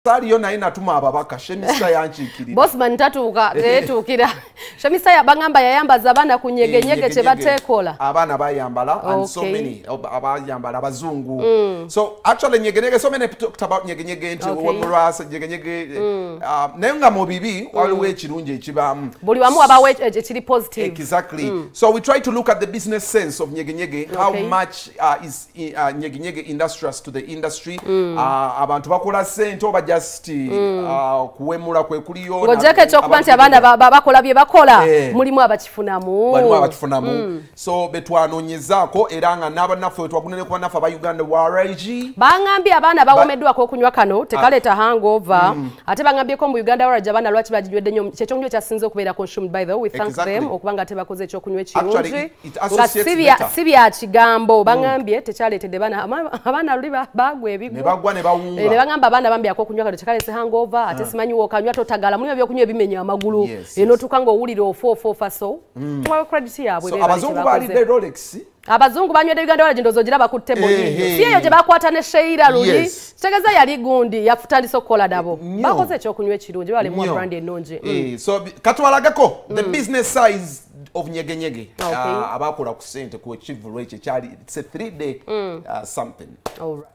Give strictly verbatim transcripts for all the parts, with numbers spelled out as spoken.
Sali yona ina tuma ababaka shemisa yanchikirira. Bossman tatuuka tetukira. Shemisa yabangamba yayambaza abana ku Nyege Nyege kye batekola. Abana bayambala and so many abayambala abazungu. So actually Nyege Nyege, so many talked about Nyege Nyege nti omulwasa Nyege Nyege naye nga mu bibi waliwo ekirungi ekibamu. Buli wamu abawe ekiri positive. Exactly. So we try to look at the business sense of Nyege Nyege, how much uh, is uh, Nyege Nyege industrious to the industry. Abantu bakola sente oba just uh, kuwemula kwe kuliyo ngojeke chokuba nti abana bakola bye bakola mulimu abakifunamu mulimu abakifunamu so betwanonyezaako era nga n'abannaffe twakunene kuba naffe aba Uganda Waragi bangambye abana bawomeddwa ko kunywa kano tekaleta hangover ate bangambyeko mu Uganda Waragi abana lwaki bagijwedde nnyo kye kyonywe kyasinze okubeera consumed by the way we thank them okubanga ate bakoze ekyokunywa ekirungi nga si bya kigambo bangambye tekyaleetedde bana abana luli bagwa ebigo ne bagwa ne bawunga ne bagamba abana bambyako kunywa kano tekalese hangover ate simanyi wokanywa totagala mulimu ebyokunywa ebimenya amagulu eno tukanga owulira ofo ofo faso tuwa credit yabwe so abazungu bali de Rolex abazungu banywedde Uganda Waragi ndozo gira bakutte bonyinyo si eyo gye bakwata ne Sheira luli kitegeza yali gundi yafutandisa okukola dabo bakoze ekyokunywa ekirungi bali mu brand ennungi so katwalagako the business size of Nyege Nyege abakola ku sente ku achieve rate kyali it's a three day something all right.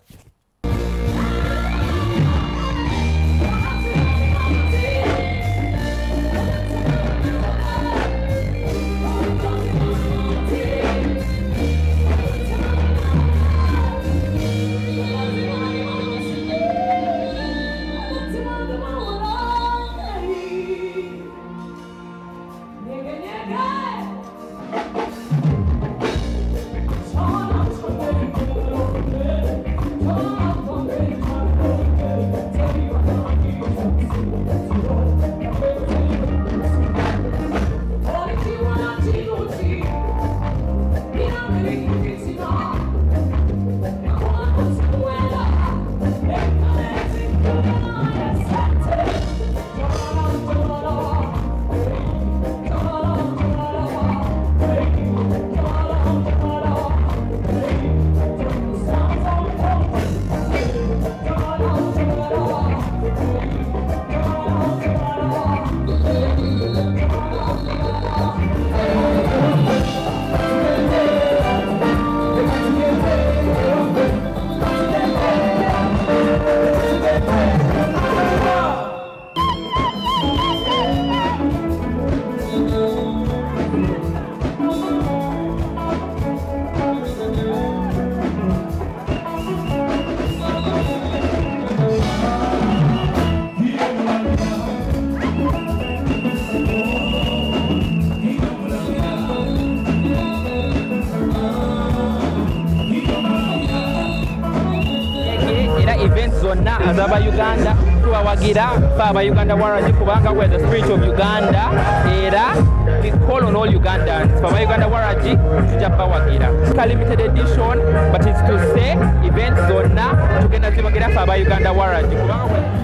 Azaba Uganda tubawagira faba Uganda Waragi kubanga we the spirit of Uganda era we call on all Ugandans faba Uganda Waragi tujja bawagira limited edition but it's to say events zonna tugenda zibagira faba Uganda Waragi kubanga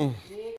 Mm.